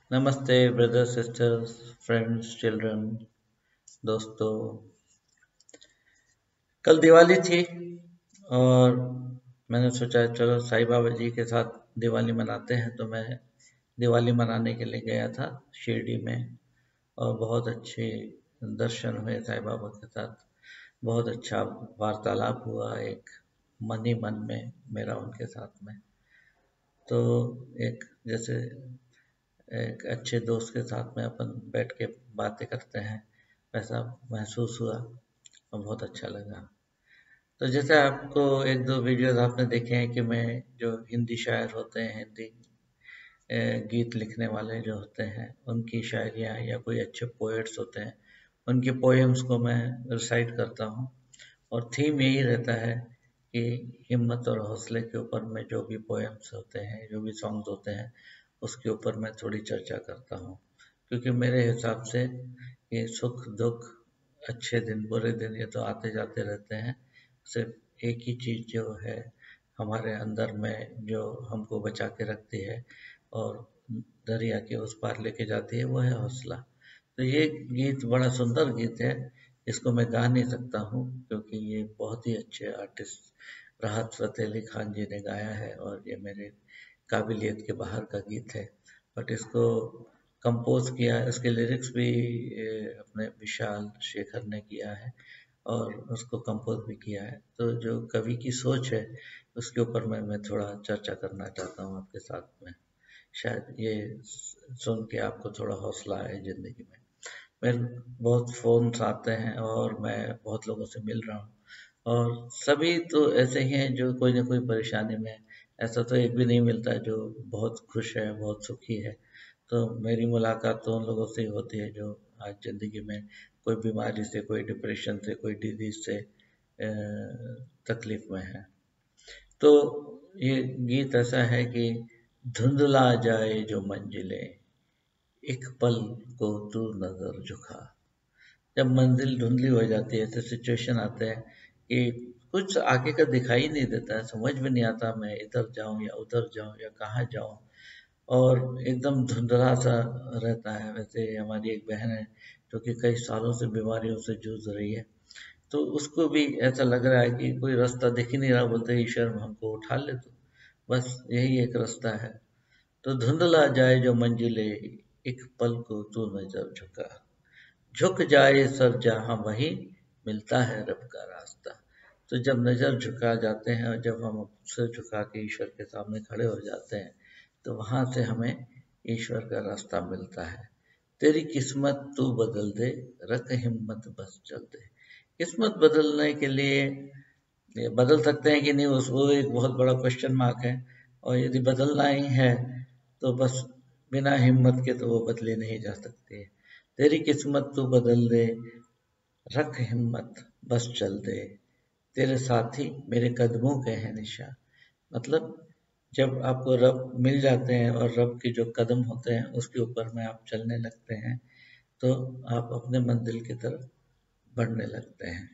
नमस्ते brothers sisters friends children दोस्तों। कल दिवाली थी और मैंने सोचा चलो साईं बाबा जी के साथ दिवाली मनाते हैं। तो मैं दिवाली मनाने के लिए गया था शिरडी में और बहुत अच्छे दर्शन हुए साईं बाबा के साथ। बहुत अच्छा वार्तालाप हुआ एक मन ही मन में मेरा उनके साथ में। तो एक जैसे एक अच्छे दोस्त के साथ में अपन बैठ के बातें करते हैं वैसा महसूस हुआ और बहुत अच्छा लगा। तो जैसे आपको एक दो वीडियोस आपने देखे हैं कि मैं जो हिंदी शायर होते हैं, हिंदी गीत लिखने वाले जो होते हैं, उनकी शायरियाँ या कोई अच्छे पोएट्स होते हैं उनकी पोएम्स को मैं रिसाइट करता हूँ। और थीम यही रहता है कि हिम्मत और हौसले के ऊपर में जो भी पोएम्स होते हैं, जो भी सॉन्ग्स होते हैं, उसके ऊपर मैं थोड़ी चर्चा करता हूँ। क्योंकि मेरे हिसाब से ये सुख दुख, अच्छे दिन बुरे दिन, ये तो आते जाते रहते हैं। सिर्फ एक ही चीज़ जो है हमारे अंदर में जो हमको बचा के रखती है और दरिया के उस पार लेके जाती है, वो है हौसला। तो ये गीत बड़ा सुंदर गीत है। इसको मैं गा नहीं सकता हूँ क्योंकि ये बहुत ही अच्छे आर्टिस्ट राहत फ़तेह अली खान जी ने गाया है और ये मेरे काबिलियत के बाहर का गीत है। बट इसको कंपोज़ किया है, इसके लिरिक्स भी अपने विशाल शेखर ने किया है और उसको कंपोज़ भी किया है। तो जो कवि की सोच है उसके ऊपर मैं थोड़ा चर्चा करना चाहता हूँ आपके साथ में। शायद ये सुन के आपको थोड़ा हौसला आए ज़िंदगी में। मेरे बहुत फ़ोन्स आते हैं और मैं बहुत लोगों से मिल रहा हूँ और सभी तो ऐसे ही हैं जो कोई ना कोई परेशानी में है। ऐसा तो एक भी नहीं मिलता है जो बहुत खुश है, बहुत सुखी है। तो मेरी मुलाकात तो उन लोगों से ही होती है जो आज ज़िंदगी में कोई बीमारी से, कोई डिप्रेशन से, कोई डिजीज़ से तकलीफ़ में है। तो ये गीत ऐसा है कि धुंधला जाए जो मंजिलें, एक पल को तू नज़र झुका। जब मंजिल धुंधली हो जाती है, ऐसे सिचुएशन आते हैं कि कुछ आगे का दिखाई नहीं देता है, समझ में नहीं आता मैं इधर जाऊं या उधर जाऊं या कहाँ जाऊं और एकदम धुंधला सा रहता है। वैसे हमारी एक बहन है जो कि कई सालों से बीमारियों से जूझ रही है, तो उसको भी ऐसा लग रहा है कि कोई रास्ता दिख ही नहीं रहा। बोलते हैं ईश्वर हमको उठा ले, तो बस यही एक रास्ता है। तो धुंधला जाए जो मंजिले, एक पल को तू नजर झुका। झुक जाए सर जहाँ वहीं मिलता है रब का रास्ता। तो जब नज़र झुका जाते हैं और जब हम सिर झुका के ईश्वर के सामने खड़े हो जाते हैं तो वहाँ से हमें ईश्वर का रास्ता मिलता है। तेरी किस्मत तू बदल दे, रख हिम्मत बस चल दे। किस्मत बदलने के लिए ये बदल सकते हैं कि नहीं, उस वो एक बहुत बड़ा क्वेश्चन मार्क है। और यदि बदलना ही है तो बस बिना हिम्मत के तो वो बदली नहीं जा सकती है। तेरी किस्मत तू बदल दे, रख हिम्मत बस चल दे। तेरे साथी मेरे कदमों के हैं निशा। मतलब जब आपको रब मिल जाते हैं और रब के जो कदम होते हैं उसके ऊपर में आप चलने लगते हैं तो आप अपने मंजिल की तरफ बढ़ने लगते हैं।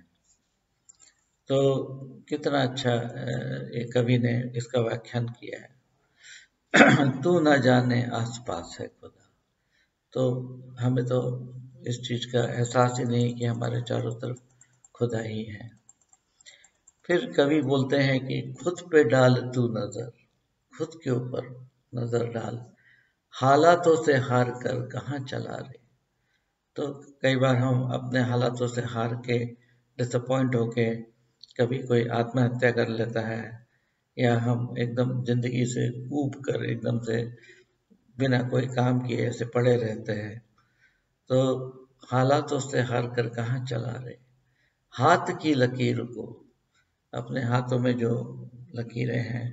तो कितना अच्छा एक कवि ने इसका व्याख्यान किया है। तू ना जाने आस पास है खुदा। तो हमें तो इस चीज़ का एहसास ही नहीं कि हमारे चारों तरफ खुदा ही है। फिर कवि बोलते हैं कि खुद पे डाल तू नजर, खुद के ऊपर नजर डाल, हालातों से हार कर कहाँ चला रे। तो कई बार हम अपने हालातों से हार के डिसअपॉइंट होके कभी कोई आत्महत्या कर लेता है या हम एकदम जिंदगी से ऊब कर एकदम से बिना कोई काम किए ऐसे पड़े रहते हैं। तो हालातों से हार कर कहाँ चला रे। हाथ की लकीर को, अपने हाथों में जो लकीरें हैं,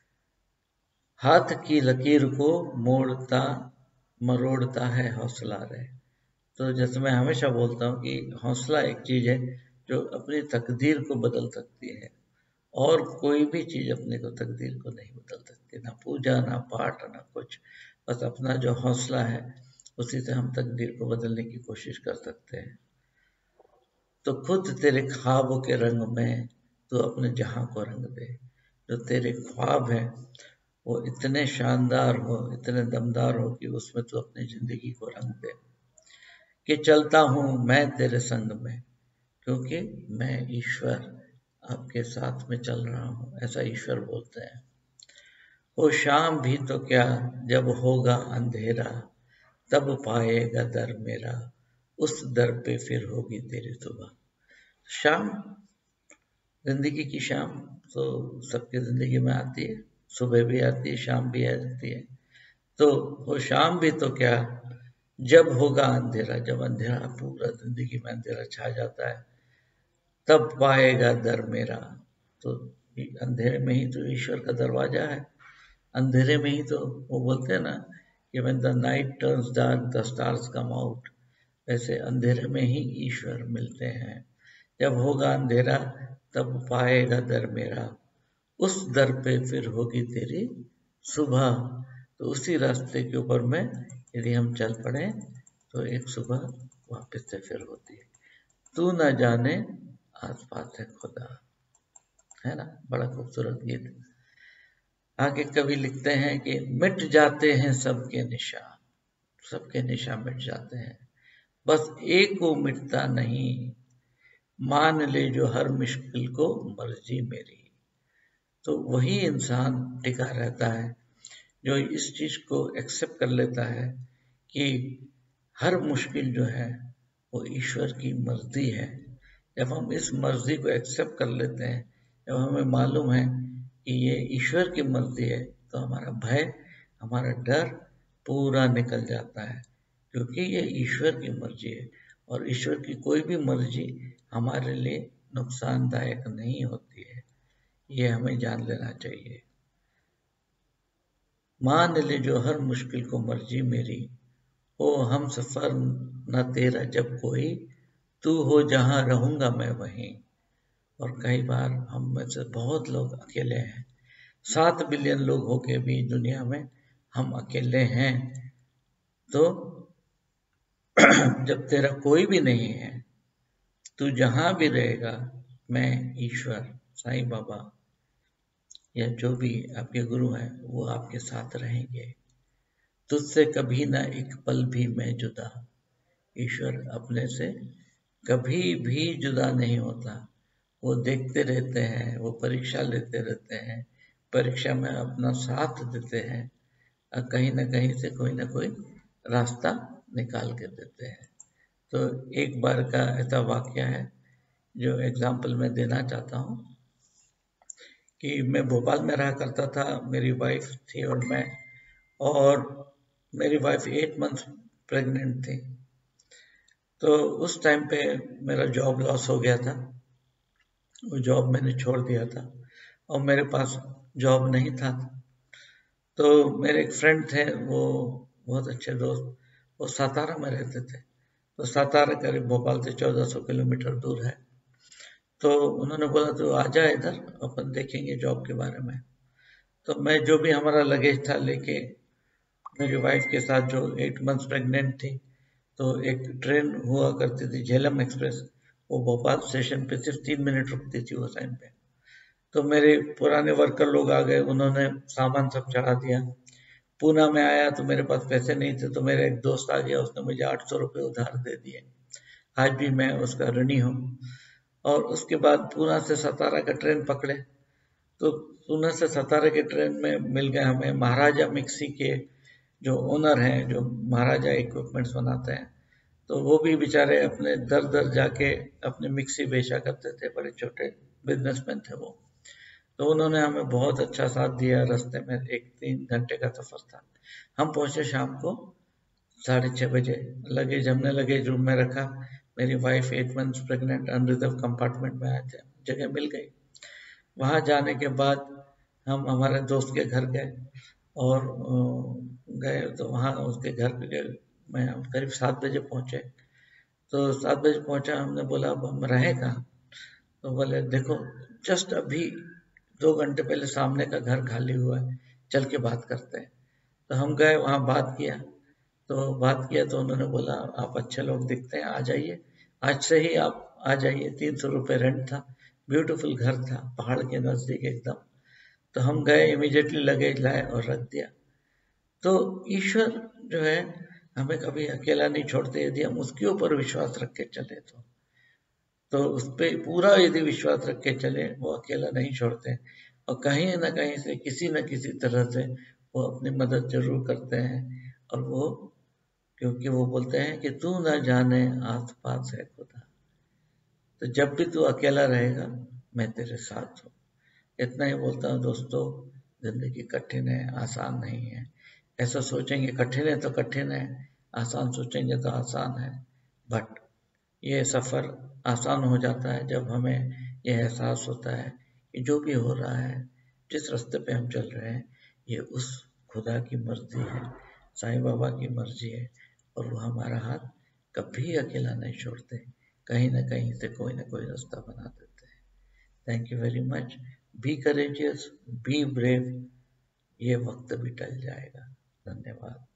हाथ की लकीर को मोड़ता मरोड़ता है हौसला रे। तो जैसे मैं हमेशा बोलता हूँ कि हौसला एक चीज़ है जो अपनी तकदीर को बदल सकती है और कोई भी चीज़ अपने को तकदीर को नहीं बदल सकती। ना पूजा, ना पाठ, ना कुछ। बस अपना जो हौसला है उसी से हम तकदीर को बदलने की कोशिश कर सकते हैं। तो खुद तेरे ख्वाबों के रंग में तू अपने जहां को रंग दे। जो तेरे ख्वाब हैं वो इतने शानदार हो, इतने दमदार हो कि उसमें तो अपनी जिंदगी को रंग दे। कि चलता हूँ मैं तेरे संग में, क्योंकि मैं ईश्वर आपके साथ में चल रहा हूँ, ऐसा ईश्वर बोलते हैं। वो शाम भी तो क्या, जब होगा अंधेरा, तब पाएगा दर मेरा, उस दर पे फिर होगी तेरी सुबह। शाम, जिंदगी की शाम तो सबकी जिंदगी में आती है, सुबह भी आती है, शाम भी आती है। तो वो शाम भी तो क्या, जब होगा अंधेरा, जब अंधेरा पूरा जिंदगी में अंधेरा छा जाता है, तब पाएगा दर मेरा। तो अंधेरे में ही तो ईश्वर का दरवाजा है, अंधेरे में ही तो वो बोलते हैं ना कि when the night turns dark the stars come out, वैसे अंधेरे में ही ईश्वर मिलते हैं। जब होगा अंधेरा तब पाएगा दर मेरा, उस दर पे फिर होगी तेरी सुबह। तो उसी रास्ते के ऊपर में यदि हम चल पड़े तो एक सुबह वापस से फिर होती है। तू न जाने आस पास है खुदा, है ना, बड़ा खूबसूरत गीत। आगे कवि लिखते हैं कि मिट जाते हैं सबके निशान, सबके निशान मिट जाते हैं, बस एक को मिटता नहीं, मान ले जो हर मुश्किल को मर्जी मेरी। तो वही इंसान टिका रहता है जो इस चीज को एक्सेप्ट कर लेता है कि हर मुश्किल जो है वो ईश्वर की मर्जी है। जब हम इस मर्जी को एक्सेप्ट कर लेते हैं, जब हमें मालूम है कि ये ईश्वर की मर्जी है, तो हमारा भय, हमारा डर पूरा निकल जाता है, क्योंकि ये ईश्वर की मर्जी है और ईश्वर की कोई भी मर्जी हमारे लिए नुकसानदायक नहीं होती है, ये हमें जान लेना चाहिए। मान ले जो हर मुश्किल को मर्जी मेरी, हो हम सफर न तेरा जब कोई, तू हो जहां रहूंगा मैं वहीं। और कई बार हम में से बहुत लोग अकेले हैं, 7 बिलियन लोग होके भी दुनिया में हम अकेले हैं। तो जब तेरा कोई भी नहीं है, तू जहां भी रहेगा, मैं ईश्वर, साईं बाबा या जो भी आपके गुरु हैं वो आपके साथ रहेंगे। तुझसे कभी ना एक पल भी मैं जुदा, ईश्वर अपने से कभी भी जुदा नहीं होता। वो देखते रहते हैं, वो परीक्षा लेते रहते हैं, परीक्षा में अपना साथ देते हैं और कहीं ना कहीं से कोई ना कोई रास्ता निकाल के देते हैं। तो एक बार का ऐसा वाकया है जो एग्जाम्पल मैं देना चाहता हूँ कि मैं भोपाल में रहा करता था, मेरी वाइफ थी और मैं, और मेरी वाइफ 8 मंथ प्रेग्नेंट थी। तो उस टाइम पे मेरा जॉब लॉस हो गया था, वो जॉब मैंने छोड़ दिया था और मेरे पास जॉब नहीं था। तो मेरे एक फ्रेंड थे, वो बहुत अच्छे दोस्त, वो सातारा में रहते थे। तो सातारा करीब भोपाल से 1400 किलोमीटर दूर है। तो उन्होंने बोला तो आ जा इधर, अपन देखेंगे जॉब के बारे में। तो मैं जो भी हमारा लगेज था लेके, मेरी वाइफ के साथ जो 8 मंथ्स प्रेग्नेंट थी, तो एक ट्रेन हुआ करती थी झेलम एक्सप्रेस, वो भोपाल स्टेशन पे सिर्फ 3 मिनट रुकती थी वो टाइम पे। तो मेरे पुराने वर्कर लोग आ गए, उन्होंने सामान सब चढ़ा दिया। पूना में आया तो मेरे पास पैसे नहीं थे, तो मेरा एक दोस्त आ गया, उसने मुझे 800 रुपये उधार दे दिए। आज भी मैं उसका ऋणी हूँ। और उसके बाद पूना से सतारा का ट्रेन पकड़े, तो पूना से सतारा के ट्रेन में मिल गए हमें महाराजा मिक्सी के जो ओनर हैं, जो महाराजा इक्विपमेंट्स बनाते हैं। तो वो भी बेचारे अपने दर दर जाके अपने मिक्सी बेचा करते थे, बड़े छोटे बिजनेसमैन थे वो। तो उन्होंने हमें बहुत अच्छा साथ दिया। रास्ते में एक 3 घंटे का सफर था। हम पहुंचे शाम को 6:30 बजे। लगेज हमने लगेज रूम में रखा, मेरी wife 8 months pregnant unreserved compartment में आए थे, जगह मिल गई। वहां जाने के बाद हम हमारे दोस्त के घर गए और गए तो वहाँ उसके घर पे गए। मैं करीब 7 बजे पहुंचे। तो 7 बजे पहुंचा, हमने बोला अब हम रहे कहाँ? तो बोले देखो, जस्ट अभी 2 घंटे पहले सामने का घर खाली हुआ है, चल के बात करते हैं। तो हम गए वहाँ, बात किया तो उन्होंने बोला आप अच्छे लोग दिखते हैं, आ जाइए, आज से ही आप आ जाइए। 300 रुपये रेंट था, ब्यूटीफुल घर था, पहाड़ के नज़दीक एकदम। तो हम गए, इमीडिएटली लगेज लाए और रख दिया। तो ईश्वर जो है हमें कभी अकेला नहीं छोड़ते, यदि हम उसके ऊपर विश्वास रख के चले तो उस पर पूरा यदि विश्वास रख के चले, वो अकेला नहीं छोड़ते, और कहीं ना कहीं से किसी न किसी तरह से वो अपनी मदद जरूर करते हैं। और वो, क्योंकि वो बोलते हैं कि तू ना जाने आस पास है खुदा, तो जब भी तू अकेला रहेगा मैं तेरे साथ हूँ। इतना ही बोलता हूँ दोस्तों, जिंदगी कठिन है, आसान नहीं है। ऐसा सोचेंगे कठिन है तो कठिन है, आसान सोचेंगे तो आसान है। बट ये सफ़र आसान हो जाता है जब हमें यह एहसास होता है कि जो भी हो रहा है, जिस रास्ते पे हम चल रहे हैं, ये उस खुदा की मर्जी है, साईं बाबा की मर्जी है, और वो हमारा हाथ कभी अकेला नहीं छोड़ते, कहीं ना कहीं से कोई ना कोई रास्ता बना देते हैं। Thank you very much. Be courageous, be brave. ये वक्त भी टल जाएगा। धन्यवाद।